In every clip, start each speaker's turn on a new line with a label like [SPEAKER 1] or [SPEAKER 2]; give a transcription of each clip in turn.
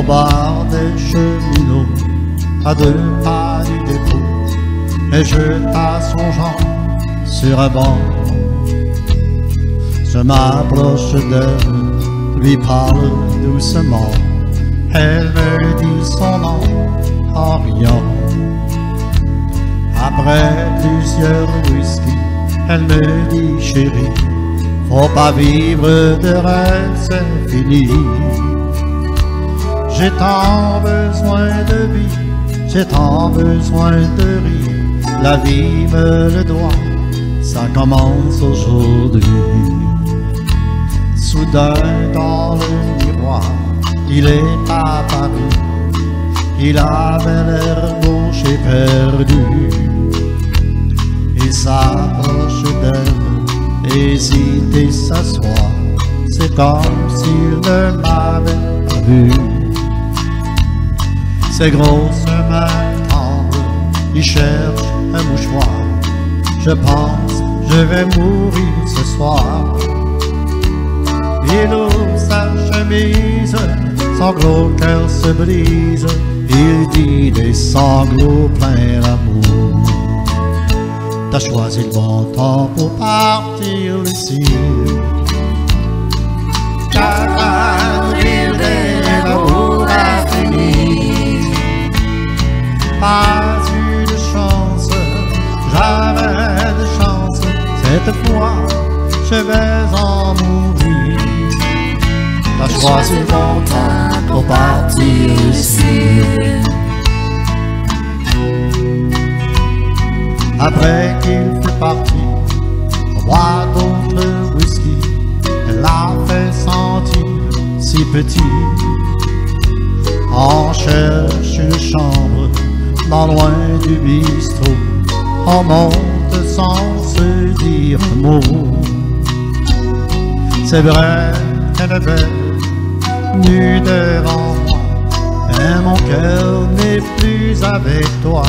[SPEAKER 1] au bord des cheminots, à 2 pas du dépôt, et jeta son genre sur un banc. Je m'approche d'elle, lui parle doucement, elle me dit son nom en riant. Après plusieurs whisky, elle me dit chérie, faut pas vivre de rêve, c'est fini. J'ai tant besoin de vie, j'ai tant besoin de rire, la vie me le doit, ça commence aujourd'hui. Soudain dans le miroir, il est apparu, il avait l'air gauche et perdu. Il s'approche d'elle, hésite et s'assoit, c'est comme s'il ne m'avait pas vu. Ses grosses mains tendres, il cherche un mouchoir, je pense je vais mourir ce soir. Il ouvre sa chemise, son gros cœur se brise, il dit des sanglots pleins d'amour. T'as choisi le bon temps pour partir, Lucie. Car l'amour a fini. Pas eu de chance, jamais de chance, cette fois je vais en mourir. T'as choisi le bon temps pour partir ici. Après qu'il fut parti, on boit d'autres whisky, elle l'a fait sentir si petit. On cherche une chambre, non loin du bistrot, on monte sans se dire un mot. C'est vrai qu'elle est belle, nue devant moi, mais mon cœur n'est plus avec toi.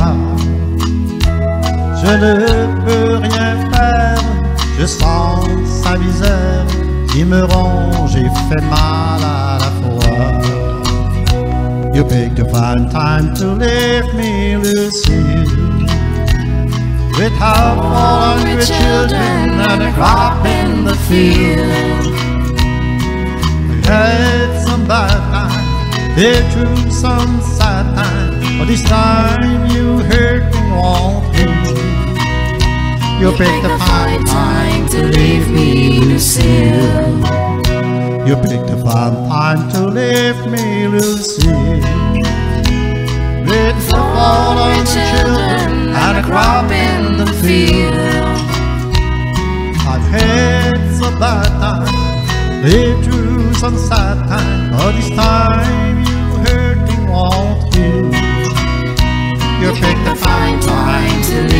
[SPEAKER 1] Je ne peux rien faire, je sens sa misère qui me ronge et fait mal à la fois. You picked a fine time to leave me, Lucie, without 400 children and a crop in the field. I had some bad times, been through some sad times, but this time you hurt me, won't you? You picked a fine time to leave me, Lucille. You picked a fine time to leave me, Lucille, with 400 children and a crop in the field. I've had some bad times, lived through some sad times, but this time you hurt me, won't you? You picked a fine time to